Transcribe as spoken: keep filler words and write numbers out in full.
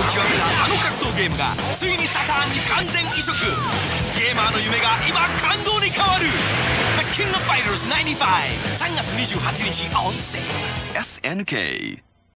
極めたあの格闘ゲームがついにサターンに完全移植。ゲーマーの夢が今感動に変わる。 The King of Fighters ナインティファイブ さんがつにじゅうはちにちオンセール。 エスエヌケー